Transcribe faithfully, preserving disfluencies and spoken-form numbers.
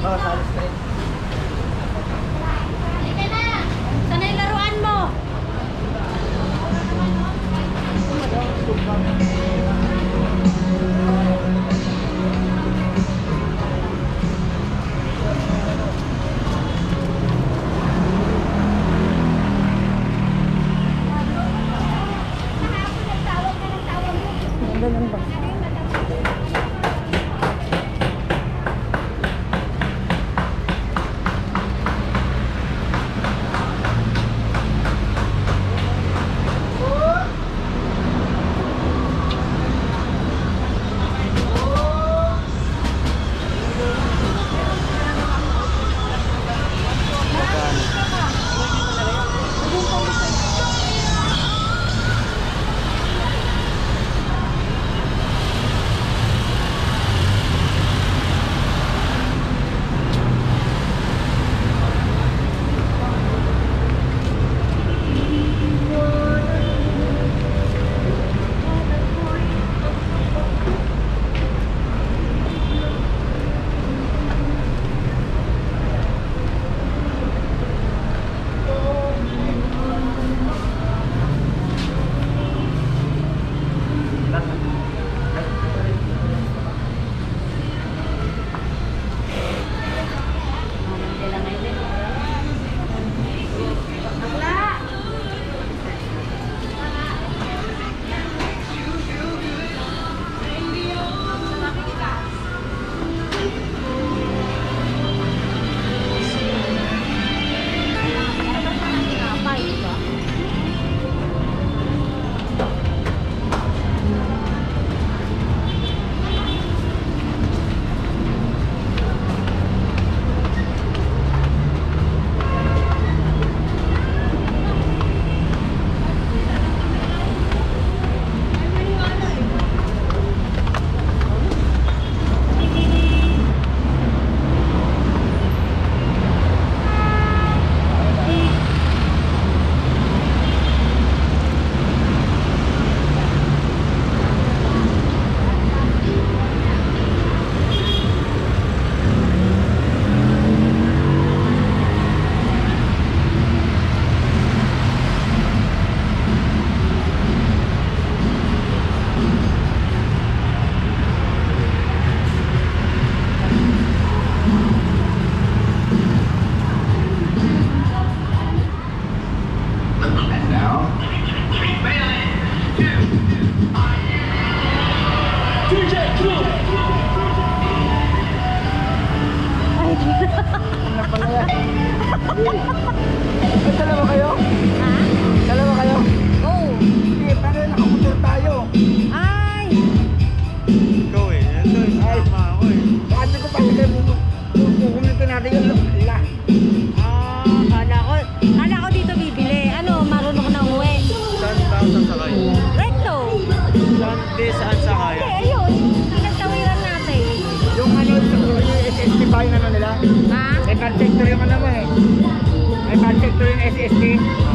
Oo, sa alis rin. Halika na! Sana yung laruan mo? Ganun ba? Ay, dalawa kayo? Ha? Dalawa kayo? Oo. Sige, paano nakamotor tayo? Ay! Ikaw eh, ito eh, sama ako eh. Paano ko pa sila kukumitin natin yung la? Ah, kala ko, kala ko dito bibili. Ano, marunong ko na umuwi. Saan ba ang sasakay? Recto! Saan, di, saan sakay? Hindi, ayun. Pinagtawiran natin. Yung ano, yung S S T ba yung ano nila? Ha? May bad sector yung ano mo eh. May bad sector yung S S T.